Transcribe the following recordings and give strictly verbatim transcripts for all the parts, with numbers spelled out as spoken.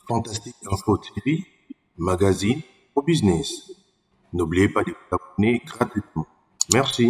fantastique info série, magazine au business. N'oubliez pas de vous abonner gratuitement. Merci.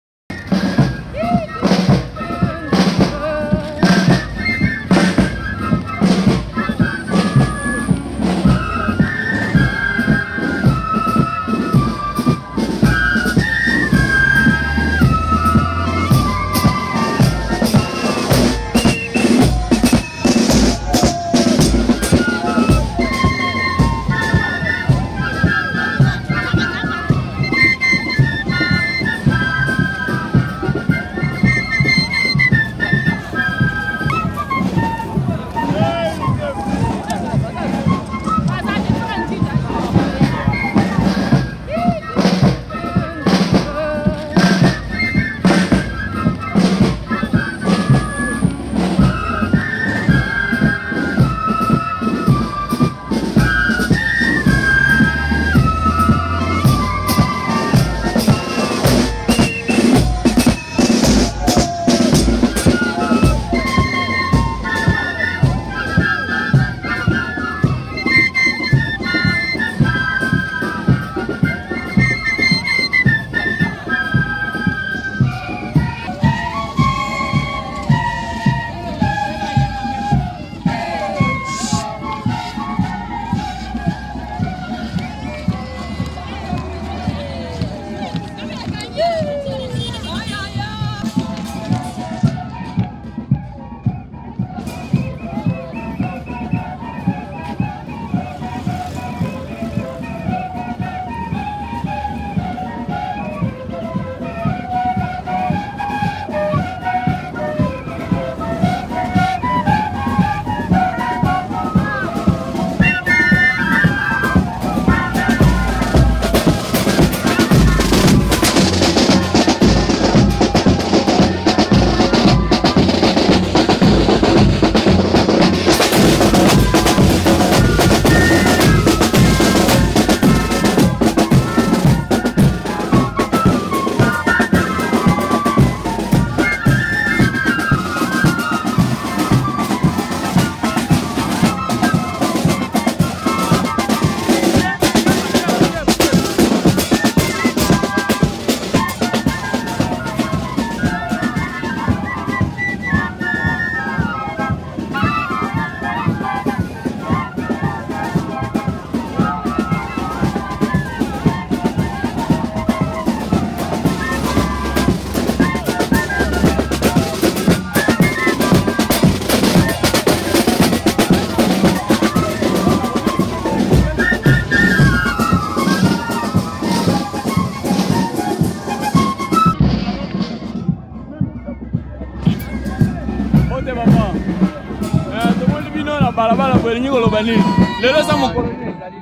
Balabala kwa nyingo lobani. Lelo sa mukoro.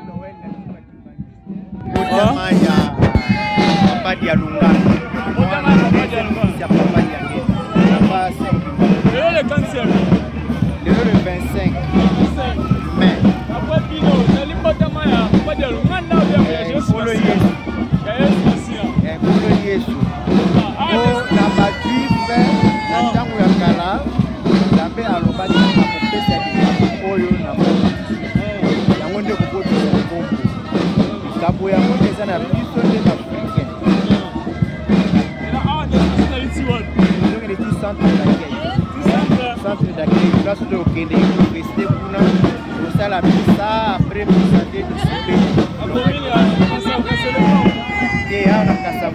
Ojama ya papa ya lunga. Ojama ya papa ya lunga. Ya papa ya lunga. Lelo le quinzième. Lelo le vingt-cinq. Mais. Après bino, sali mbotama ya papa ya lunga na ya Yesu. Kolo Yesu. Ya Yesu sia. Eh kolo Yesu. Oh na bakife na tangu ya kala. Lambe alobani na kopesa oyo na mona. Yango nde kokoti ya kombo. Kapo ya mona eza na biso nde africain. Ela a de nationalité wana. Donc il est centre d'accueil. Centre d'accueil. Place de okende ko rester kuna. Pour ça la pisa après pour santé de souper. Akomini ya kasa kasa le. Et ya na kasa.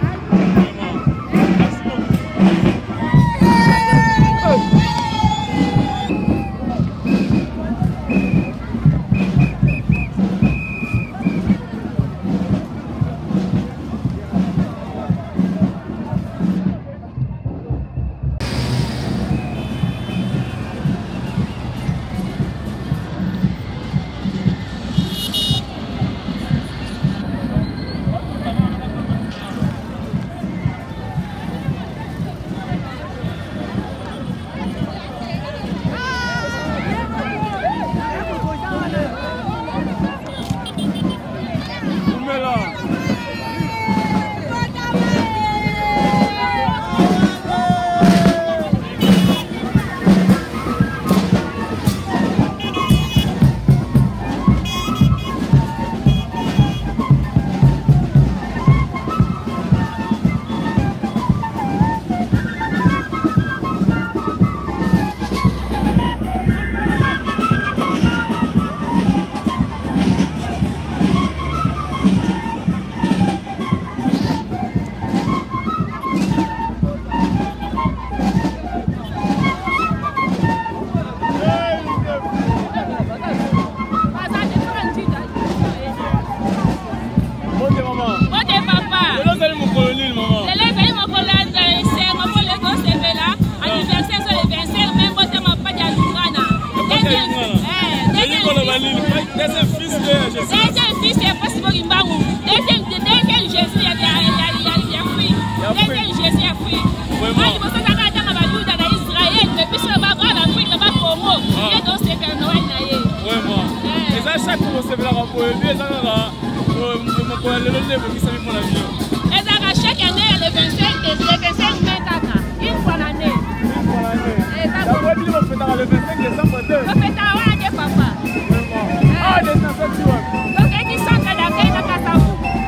Deuxième fils de Jésus. Deuxième fils de possible Kimbangu. Deuxième deuxième Jésus il y a il y a il y a il y a fruit. Deuxième Jésus a fruit. Vraiment. Moi je pense que dans la Juda dans Israël depuis ce bas en Afrique là bas Congo. Il est dans ce Père Noël là. Vraiment. Et ça chaque fois c'est là pour lui ça là. Mon quoi le le qui s'est mis pour la vie. Et ça chaque année le vingt-cinq le vingt-cinq mai tata. Une fois l'année. Une fois l'année. La fois dit on fait dans le vingt-cinc décembre deux. On fait dans ouais papa. Ah, des sensations. Donc, ils sont en train d'accueillir la Kassavou.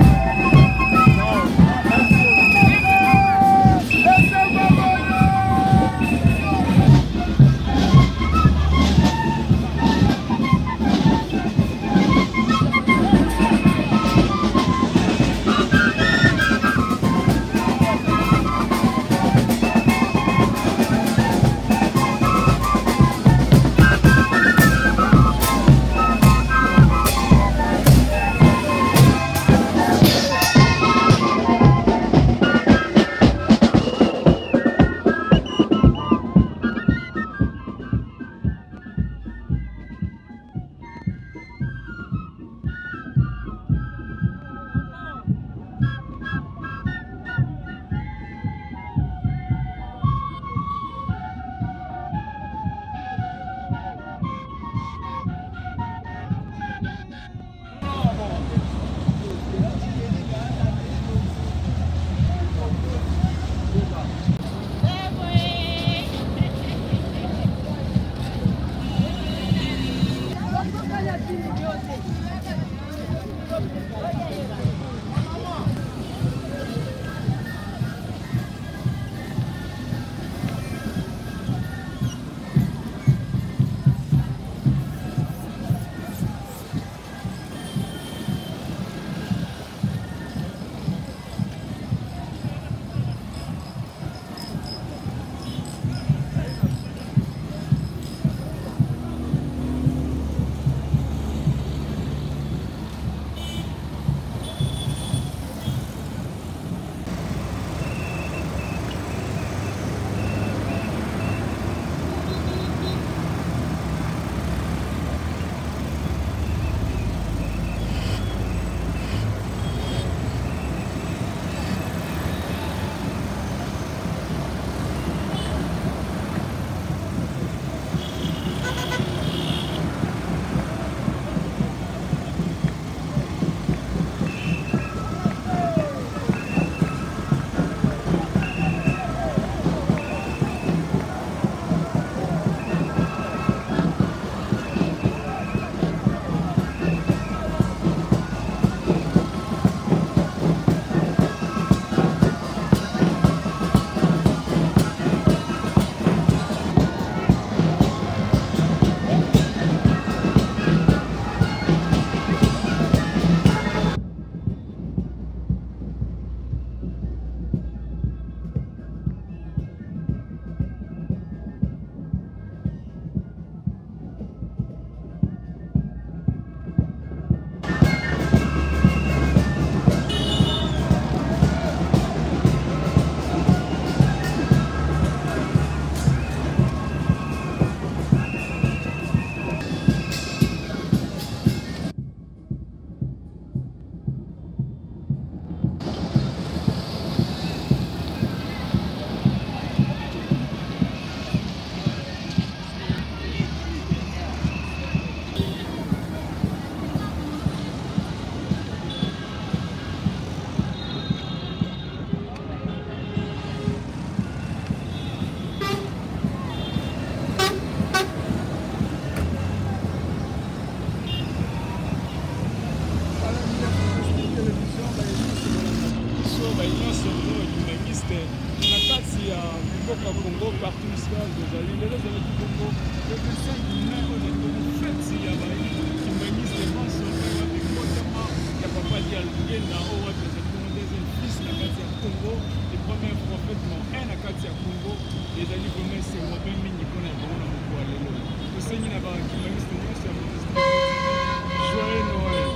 Congo, partout où ça, déjà, les élèves du Congo, le vingt-cinq mai, on est en fête, s'il y a Kimbanguiste, les gens sont là, des notamment, il y a papa dit à l'Ugenda, oh, ouais, c'est le deuxième fils, la Katia Congo, les premiers prophètes, non, un à Katia Congo, les alliés communs, c'est moi, même mini qu'on a bon, on a beaucoup allé là. Le Seigneur n'a pas Kimbanguiste, nous, c'est un ministre. Joyeux Noël.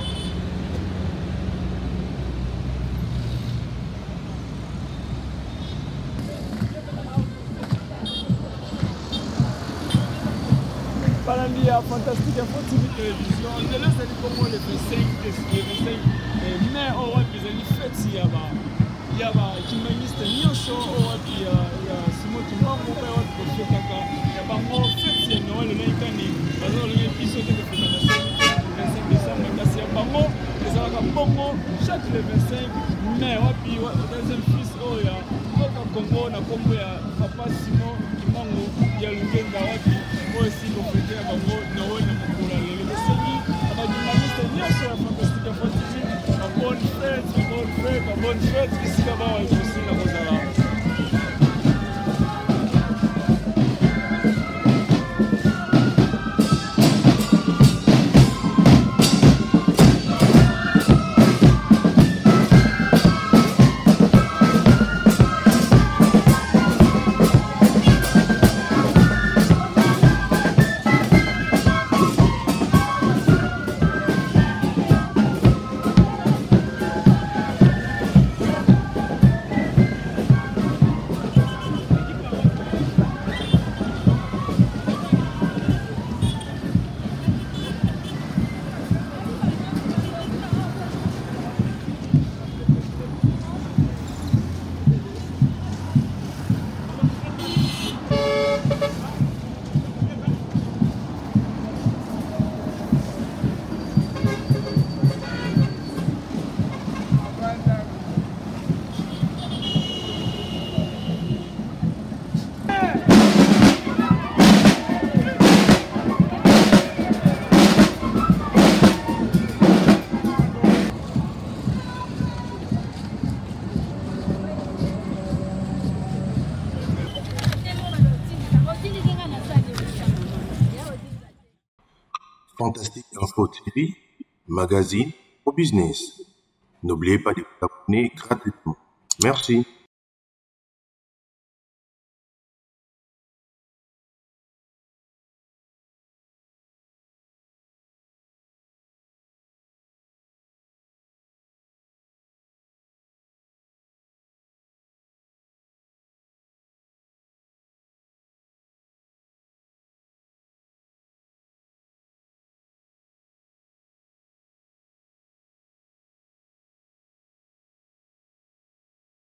Para il y a Fantastique Info T V Télévision. On est là, c'est comment le vingt-cinq mai, on va les années fêtes ici. Il y a Kimbanguiste, nioso, il y a Simon Kimbangu, il y a Professeur Kaka, il y a Bango, fête ici, Noël, le Naïkani, parce que les épisodes de fête le vingt-cinq décembre, il y a Bango, les Arabes Bongo, chaque le vingt-cinq mai, puis le deuxième fils, il y a Congo, na Congo, il y a Papa Simon Kimbangu, il y a Lungenga, moi aussi, le fête à Bango, Noël, le Mességi, il y a Kimbanguiste, nioso, la Fantastique Info T V. Bonne fête, bonne fête, bonne fête, ici là-bas, je suis là-bas. Fantastique Info T V, magazine au business. N'oubliez pas de vous abonner gratuitement. Merci.